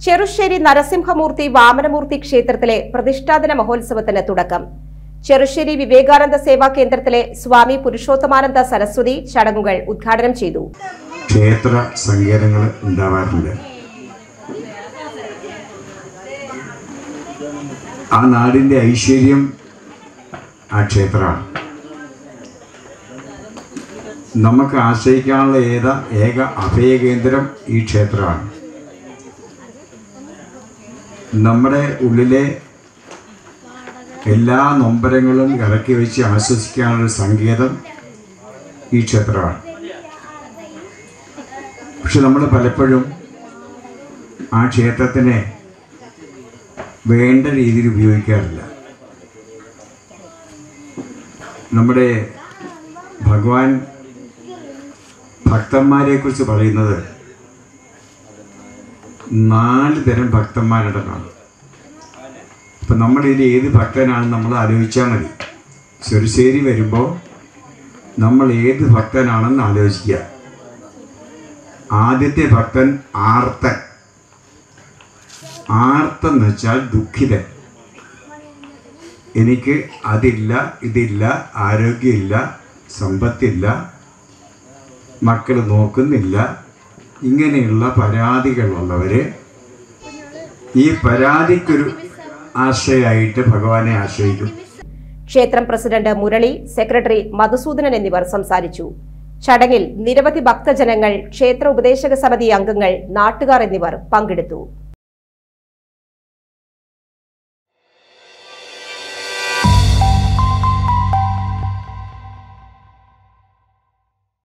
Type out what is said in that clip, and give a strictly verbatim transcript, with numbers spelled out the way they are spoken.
ചെറുശ്ശേരി നരസിംഹമൂർത്തി വാമനമൂർത്തി ക്ഷേത്രത്തിലെ പ്രതിഷ്ഠാദിന മഹോത്സവത്തിന് തുടക്കം. ചെറുശ്ശേരി വിവേകാനന്ദ സേവാ കേന്ദ്രത്തിലെ സ്വാമി പുരുഷോത്തമാനന്ദ സരസ്വതി ചടങ്ങുകൾ ഉദ്ഘാടനം ചെയ്തു. ക്ഷേത്ര സങ്കേതങ്ങൾ ഉണ്ടാവാറുണ്ട്. ആ നാടിന്റെ ഐശ്വര്യം ആ ക്ഷേത്രമാണ്. നമുക്ക് ആശ്രയിക്കാനുള്ള ഏക ഏക അഭയകേന്ദ്രം ഈ ക്ഷേത്രമാണ്. നമ്മുടെ ഉള്ളിലെ എല്ലാ നൊമ്പരങ്ങളും ഇറക്കി വെച്ച് ആശ്വസിക്കാനുള്ള സങ്കേതം ഈ ക്ഷേത്രമാണ്. പക്ഷെ നമ്മൾ പലപ്പോഴും ആ ക്ഷേത്രത്തിനെ വേണ്ട രീതിയിൽ ഉപയോഗിക്കാറില്ല. നമ്മുടെ ഭഗവാൻ ഭക്തന്മാരെ കുറിച്ച് പറയുന്നത് നാല് തരം ഭക്തന്മാരുടെന്നാണ്. അപ്പം നമ്മളിതിൽ ഏത് ഭക്തനാണെന്ന് നമ്മൾ ആലോചിച്ചാൽ മതി. ചെറുശ്ശേരി വരുമ്പോൾ നമ്മൾ ഏത് ഭക്തനാണെന്ന് ആലോചിക്കുക. ആദ്യത്തെ ഭക്തൻ ആർത്തൻ. ആർത്തെന്ന് വെച്ചാൽ ദുഃഖിതൻ. എനിക്ക് അതില്ല, ഇതില്ല, ആരോഗ്യമില്ല, സമ്പത്തില്ല, മക്കൾ നോക്കുന്നില്ല, ഇങ്ങനെയുള്ള പരാതികളുള്ളവർ ഈ പരാതിക്കൊരു ആശ്രയമായിട്ട് ഭഗവാനെ ആശ്രയിക്കും. ക്ഷേത്രം പ്രസിഡന്റ് മുരളി, സെക്രട്ടറി മധുസൂദനൻ എന്നിവർ സംസാരിച്ചു. ചടങ്ങിൽ നിരവധി ഭക്തജനങ്ങൾ, ക്ഷേത്ര ഉപദേശക സമിതി അംഗങ്ങൾ, നാട്ടുകാർ എന്നിവർ പങ്കെടുത്തു.